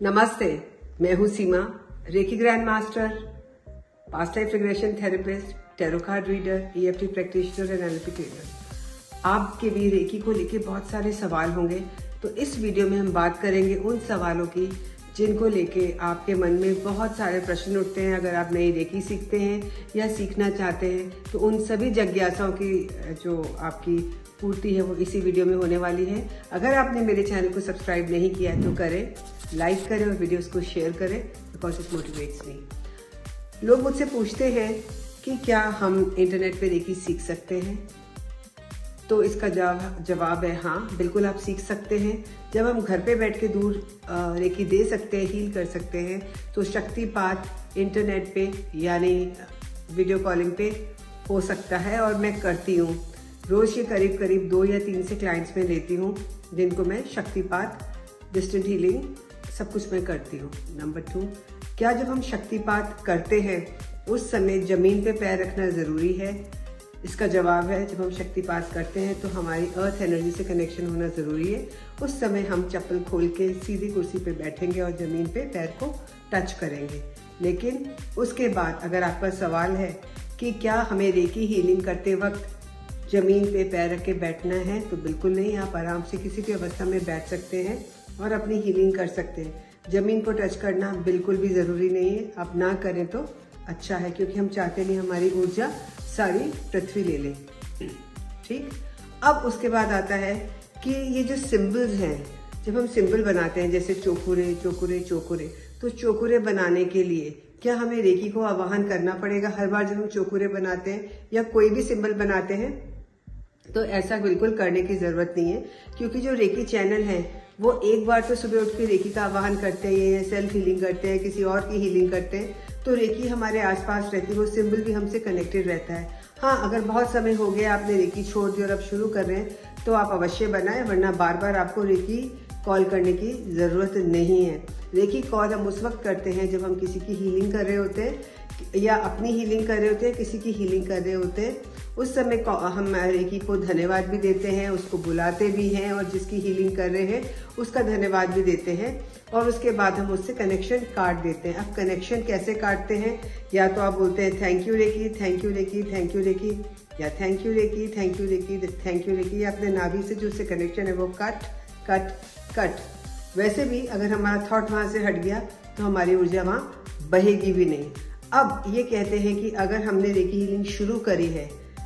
नमस्ते, मैं हूँ Seema, reiki grand master, past life regression therapist, tarot card reader, EFT practitioner and NLP trainer. आपके भी रेकी को लेके बहुत सारे सवाल होंगे, तो इस वीडियो में हम बात करेंगे उन सवालों की जिनको लेके आपके मन में बहुत सारे प्रश्न उठते हैं। अगर आप नई रेकी सीखते हैं या सीखना चाहते हैं तो उन सभी जिज्ञासाओं की जो आपकी पूर्ति है वो इसी वीडियो में होने वाली है। अगर आपने मेरे चैनल को सब्सक्राइब नहीं किया तो करें, लाइक करें और वीडियोस को शेयर करें, बिकॉज इट मोटिवेट्स मी। लोग मुझसे पूछते हैं कि क्या हम इंटरनेट पे रेकी सीख सकते हैं, तो इसका जवाब है हाँ, बिल्कुल आप सीख सकते हैं। जब हम घर पे बैठ के दूर रेकी दे सकते हैं, हील कर सकते हैं, तो शक्तिपात इंटरनेट पे यानी वीडियो कॉलिंग पे हो सकता है और मैं करती हूँ। रोज के करीब करीब 2 या 3 से क्लाइंट्स में लेती हूँ जिनको मैं शक्तिपात, डिस्टेंट हीलिंग सब कुछ मैं करती हूँ। नंबर 2, क्या जब हम शक्तिपात करते हैं उस समय जमीन पे पैर रखना जरूरी है? इसका जवाब है जब हम शक्तिपात करते हैं तो हमारी अर्थ एनर्जी से कनेक्शन होना जरूरी है। उस समय हम चप्पल खोल के सीधी कुर्सी पे बैठेंगे और जमीन पे पैर को टच करेंगे। लेकिन उसके बाद अगर आपका सवाल है कि क्या हमें रेकी हीलिंग करते वक्त जमीन पे पैर रख के बैठना है, तो बिल्कुल नहीं। आप आराम से किसी भी अवस्था में बैठ सकते हैं और अपनी हीलिंग कर सकते हैं। जमीन को टच करना बिल्कुल भी जरूरी नहीं है, आप ना करें तो अच्छा है, क्योंकि हम चाहते नहीं हमारी ऊर्जा सारी पृथ्वी ले लें। ठीक, अब उसके बाद आता है कि ये जो सिंबल्स हैं, जब हम सिंबल बनाते हैं जैसे चोकुरे चोकुरे चोकुरे, तो चोकुरे बनाने के लिए क्या हमें रेकी को आवाहन करना पड़ेगा हर बार जब हम चोकुरे बनाते हैं या कोई भी सिंबल बनाते हैं? तो ऐसा बिल्कुल करने की जरूरत नहीं है, क्योंकि जो रेकी चैनल है वो एक बार तो सुबह उठ के रेकी का आवाहन करते हैं या सेल्फ हीलिंग करते हैं, किसी और की हीलिंग करते हैं, तो रेकी हमारे आसपास रहती है, वो सिंबल भी हमसे कनेक्टेड रहता है। हाँ, अगर बहुत समय हो गया आपने रेकी छोड़ दी और अब शुरू कर रहे हैं तो आप अवश्य बनाएं, वरना बार बार आपको रेकी कॉल करने की जरूरत नहीं है। रेकी कॉल हम उस वक्त करते हैं जब हम किसी की हीलिंग कर रहे होते हैं या अपनी हीलिंग कर रहे होते हैं, किसी की हीलिंग कर रहे होते हैं। उस समय हम रेकी को धन्यवाद भी देते हैं, उसको बुलाते भी हैं और जिसकी हीलिंग कर रहे हैं उसका धन्यवाद भी देते हैं, और उसके बाद हम उससे कनेक्शन काट देते हैं। अब कनेक्शन कैसे काटते हैं? या तो आप बोलते हैं thank you reiki, thank you reiki, thank you reiki, या thank you reiki, thank you reiki, thank you reiki, या अपने नाभि से जो उससे कनेक्शन है वो कट कट कट। वैसे भी अगर हमारा थॉट वहां से हट गया तो हमारी ऊर्जा वहां बहेगी भी नहीं। अब ये कहते हैं कि अगर हमने रेकी हीलिंग शुरू करी है,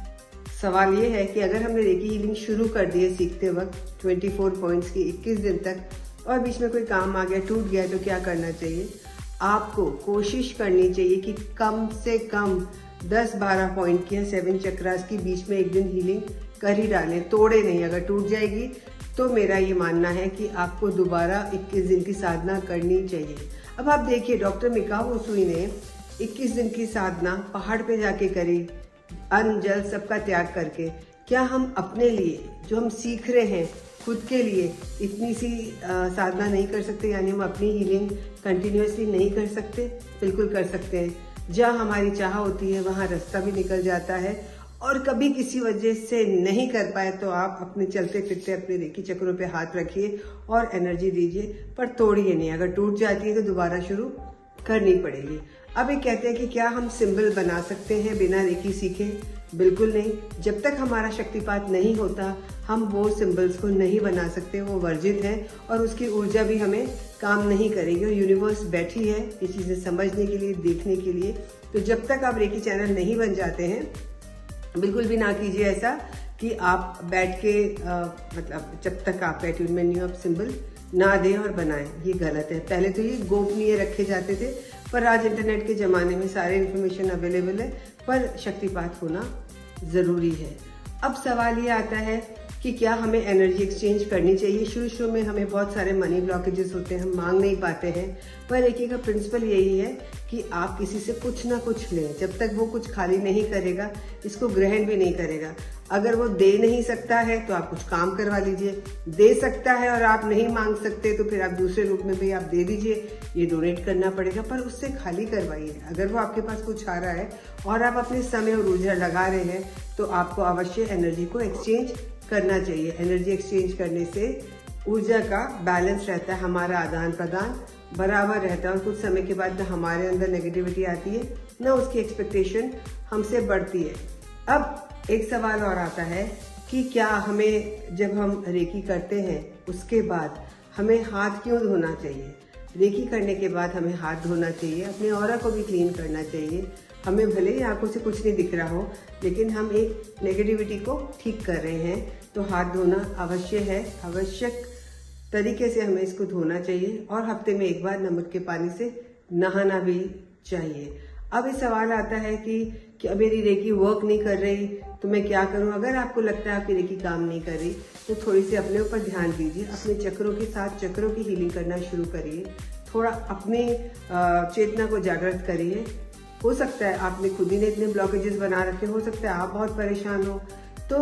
सवाल ये है कि अगर हमने रेकी हीलिंग शुरू कर दी है सीखते वक्त 24 पॉइंट्स की 21 दिन तक, और बीच में कोई काम आ गया, टूट गया, तो क्या करना चाहिए? आपको कोशिश करनी चाहिए कि कम से कम 10-12 पॉइंट की 7 चक्रास की बीच में एक दिन हीलिंग कर ही डालें, तोड़े नहीं। अगर टूट जाएगी तो मेरा ये मानना है कि आपको दोबारा 21 दिन की साधना करनी चाहिए। अब आप देखिए, डॉक्टर मिकाओ उसुई ने 21 दिन की साधना पहाड़ पे जाके करी, अन्न जल सबका त्याग करके। क्या हम अपने लिए जो हम सीख रहे हैं खुद के लिए इतनी सी साधना नहीं कर सकते? यानी हम अपनी हीलिंग कंटिन्यूअसली नहीं कर सकते? बिल्कुल कर सकते हैं। जहाँ हमारी चाह होती है वहाँ रास्ता भी निकल जाता है, और कभी किसी वजह से नहीं कर पाए तो आप अपने चलते फिरते अपने रेकी चक्रों पे हाथ रखिए और एनर्जी दीजिए, पर तोड़िए नहीं। अगर टूट जाती है तो दोबारा शुरू करनी पड़ेगी। अब ये कहते हैं कि क्या हम सिंबल बना सकते हैं बिना रेकी सीखे? बिल्कुल नहीं। जब तक हमारा शक्तिपात नहीं होता हम वो सिंबल्स को नहीं बना सकते, वो वर्जित है और उसकी ऊर्जा भी हमें काम नहीं करेगी। और यूनिवर्स बैठी है ये चीजें समझने के लिए, देखने के लिए। तो जब तक आप रेकी चैनल नहीं बन जाते हैं, बिल्कुल भी ना कीजिए ऐसा कि आप बैठ के मतलब जब तक आप अट्यूनमेंट नहीं हो आप सिंबल ना दें और बनाएं। ये गलत है। पहले तो ये गोपनीय रखे जाते थे, पर आज इंटरनेट के ज़माने में सारे इन्फॉर्मेशन अवेलेबल है, पर शक्तिपात होना ज़रूरी है। अब सवाल ये आता है कि क्या हमें एनर्जी एक्सचेंज करनी चाहिए? शुरू में हमें बहुत सारे मनी ब्लॉकेजेस होते हैं, हम मांग नहीं पाते हैं, पर रेकी का प्रिंसिपल यही है कि आप किसी से कुछ ना कुछ लें। जब तक वो कुछ खाली नहीं करेगा, इसको ग्रहण भी नहीं करेगा। अगर वो दे नहीं सकता है तो आप कुछ काम करवा लीजिए। दे सकता है और आप नहीं मांग सकते तो फिर आप दूसरे रूप में भी आप दे दीजिए, ये डोनेट करना पड़ेगा, पर उससे खाली करवाइए। अगर वो आपके पास कुछ आ रहा है और आप अपने समय और ऊर्जा लगा रहे हैं तो आपको अवश्य एनर्जी को एक्सचेंज करना चाहिए। एनर्जी एक्सचेंज करने से ऊर्जा का बैलेंस रहता है, हमारा आदान प्रदान बराबर रहता है और कुछ समय के बाद न हमारे अंदर नेगेटिविटी आती है न उसकी एक्सपेक्टेशन हमसे बढ़ती है। अब एक सवाल और आता है कि क्या हमें जब हम रेकी करते हैं उसके बाद हमें हाथ क्यों धोना चाहिए? रेकी करने के बाद हमें हाथ धोना चाहिए, अपने ऑरा को भी क्लीन करना चाहिए। हमें भले ही आंखों से कुछ नहीं दिख रहा हो, लेकिन हम एक नेगेटिविटी को ठीक कर रहे हैं, तो हाथ धोना अवश्य है, आवश्यक तरीके से हमें इसको धोना चाहिए और हफ्ते में एक बार नमक के पानी से नहाना भी चाहिए। अब ये सवाल आता है कि मेरी रेकी वर्क नहीं कर रही तो मैं क्या करूं? अगर आपको लगता है आपकी रेकी काम नहीं कर रही तो थोड़ी सी अपने ऊपर ध्यान दीजिए, अपने चक्रों के साथ चक्रों की हीलिंग करना शुरू करिए, थोड़ा अपनी चेतना को जागृत करिए। हो सकता है आपने खुद ही ने इतने ब्लॉकेजेस बना रखे, हो सकता है आप बहुत परेशान हो, तो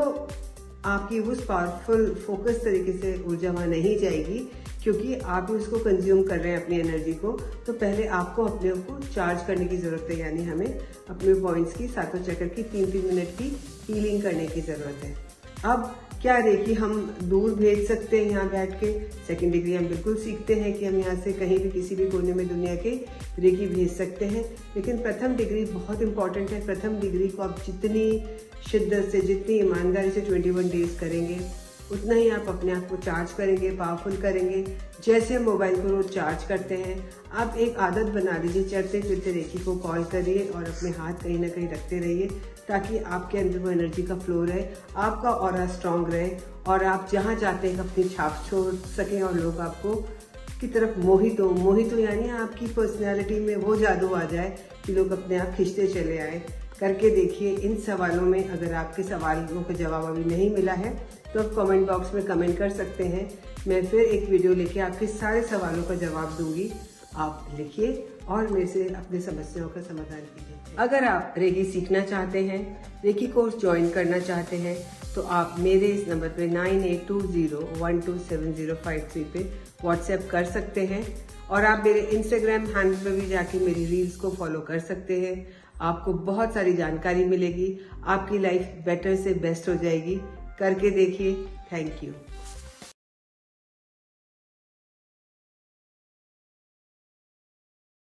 आपकी उस पावरफुल फोकस तरीके से ऊर्जा वहां नहीं जाएगी, क्योंकि आप उसको कंज्यूम कर रहे हैं अपनी एनर्जी को। तो पहले आपको अपने को चार्ज करने की जरूरत है, यानी हमें अपने पॉइंट्स की, सातों चक्र की 3-3 मिनट की हीलिंग करने की जरूरत है। अब क्या रेकी हम दूर भेज सकते हैं यहाँ बैठ के? सेकंड डिग्री हम बिल्कुल सीखते हैं कि हम यहाँ से कहीं भी किसी भी कोने में दुनिया के रेकी भेज सकते हैं, लेकिन प्रथम डिग्री बहुत इंपॉर्टेंट है। प्रथम डिग्री को आप जितनी शिद्दत से, जितनी ईमानदारी से 21 डेज करेंगे, उतना ही आप अपने आप को चार्ज करेंगे, पावरफुल करेंगे। जैसे मोबाइल को रोज चार्ज करते हैं, आप एक आदत बना लीजिए, चलते फिरते रेकी को कॉल करिए और अपने हाथ कहीं ना कहीं रखते रहिए, ताकि आपके अंदर वो एनर्जी का फ्लो रहे, आपका ऑरा स्ट्रांग रहे और आप जहाँ जाते हैं अपनी छाप छोड़ सकें और लोग आपको की तरफ मोहित हो यानी आपकी पर्सनैलिटी में वो जादू आ जाए कि लोग अपने आप खींचते चले आए। करके देखिए। इन सवालों में अगर आपके सवालों का जवाब अभी नहीं मिला है तो आप कमेंट बॉक्स में कमेंट कर सकते हैं। मैं फिर एक वीडियो लेके आपके सारे सवालों का जवाब दूंगी। आप लिखिए और मेरे से अपनी समस्याओं का समाधान कीजिए। अगर आप रेकी सीखना चाहते हैं, रेकी कोर्स ज्वाइन करना चाहते हैं, तो आप मेरे इस नंबर पे 9820127053 पे व्हाट्सएप कर सकते हैं और आप मेरे इंस्टाग्राम हैंडल पे भी जाके मेरी रील्स को फॉलो कर सकते हैं। आपको बहुत सारी जानकारी मिलेगी, आपकी लाइफ बेटर से बेस्ट हो जाएगी। करके देखिए। Thank you.